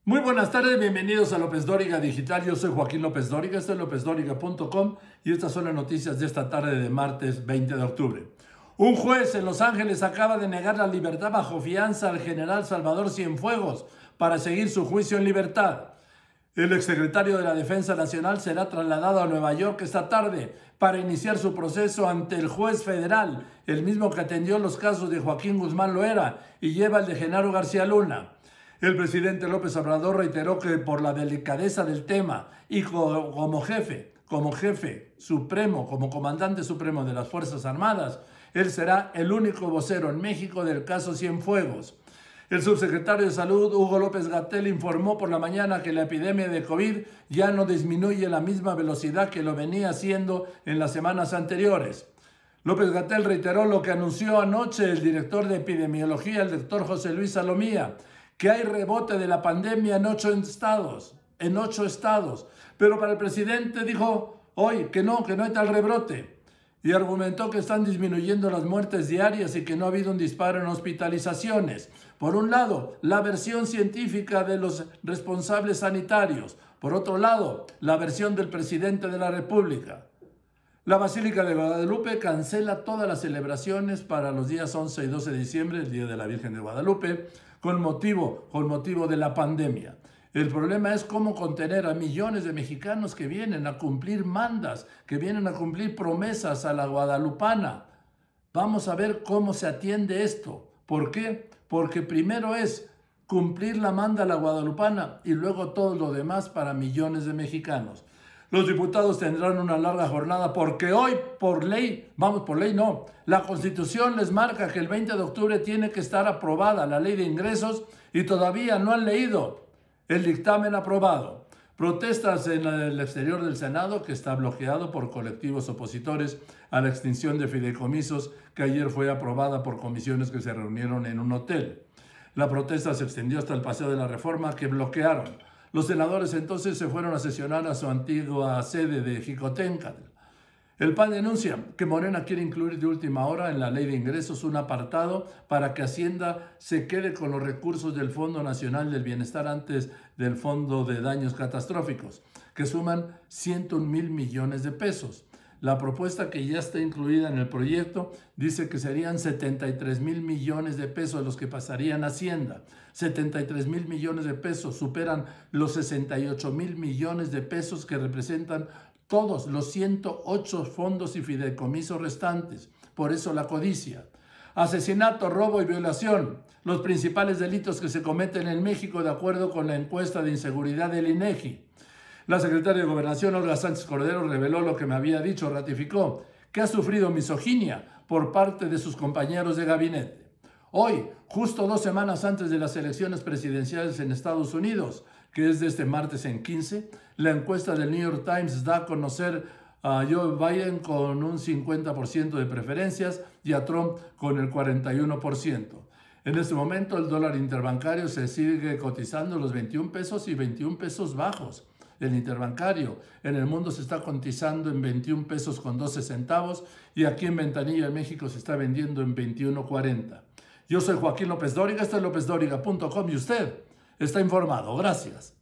Muy buenas tardes, bienvenidos a López Dóriga Digital. Yo soy Joaquín López Dóriga, esto es lópezdóriga.com y estas son las noticias de esta tarde de martes 20 de octubre. Un juez en Los Ángeles acaba de negar la libertad bajo fianza al general Salvador Cienfuegos para seguir su juicio en libertad. El exsecretario de la Defensa Nacional será trasladado a Nueva York esta tarde para iniciar su proceso ante el juez federal, el mismo que atendió los casos de Joaquín Guzmán Loera y lleva el de Genaro García Luna. El presidente López Obrador reiteró que por la delicadeza del tema y como jefe supremo, como comandante supremo de las Fuerzas Armadas, él será el único vocero en México del caso Cienfuegos. El subsecretario de Salud, Hugo López-Gatell, informó por la mañana que la epidemia de COVID ya no disminuye a la misma velocidad que lo venía haciendo en las semanas anteriores. López-Gatell reiteró lo que anunció anoche el director de epidemiología, el doctor José Luis Salomía, que hay rebote de la pandemia en 8 estados. Pero para el presidente dijo hoy que no hay tal rebrote. Y argumentó que están disminuyendo las muertes diarias y que no ha habido un disparo en hospitalizaciones. Por un lado, la versión científica de los responsables sanitarios. Por otro lado, la versión del presidente de la República. La Basílica de Guadalupe cancela todas las celebraciones para los días 11 y 12 de diciembre, el Día de la Virgen de Guadalupe, con motivo de la pandemia. El problema es cómo contener a millones de mexicanos que vienen a cumplir mandas, que vienen a cumplir promesas a la guadalupana. Vamos a ver cómo se atiende esto. ¿Por qué? Porque primero es cumplir la manda a la guadalupana y luego todo lo demás para millones de mexicanos. Los diputados tendrán una larga jornada porque hoy, la Constitución les marca que el 20 de octubre tiene que estar aprobada la ley de ingresos y todavía no han leído el dictamen aprobado. Protestas en el exterior del Senado, que está bloqueado por colectivos opositores a la extinción de fideicomisos que ayer fue aprobada por comisiones que se reunieron en un hotel. La protesta se extendió hasta el Paseo de la Reforma, que bloquearon. Los senadores entonces se fueron a sesionar a su antigua sede de Jicoténcatl. El PAN denuncia que Morena quiere incluir de última hora en la ley de ingresos un apartado para que Hacienda se quede con los recursos del Fondo Nacional del Bienestar antes del Fondo de Daños Catastróficos, que suman 101,000 millones de pesos. La propuesta que ya está incluida en el proyecto dice que serían 73,000 millones de pesos los que pasarían a Hacienda. 73,000 millones de pesos superan los 68,000 millones de pesos que representan todos los 108 fondos y fideicomisos restantes. Por eso la codicia. Asesinato, robo y violación, los principales delitos que se cometen en México de acuerdo con la encuesta de inseguridad del INEGI. La secretaria de Gobernación, Olga Sánchez Cordero, reveló lo que me había dicho, ratificó, que ha sufrido misoginia por parte de sus compañeros de gabinete. Hoy, justo 2 semanas antes de las elecciones presidenciales en Estados Unidos, que es de este martes en 15, la encuesta del New York Times da a conocer a Joe Biden con un 50% de preferencias y a Trump con el 41%. En este momento el dólar interbancario se sigue cotizando los 21 pesos y 21 pesos bajos. El interbancario en el mundo se está cotizando en 21 pesos con 12 centavos y aquí en Ventanilla, en México, se está vendiendo en 21.40. Yo soy Joaquín López Dóriga, esto es lópezdóriga.com y usted está informado. Gracias.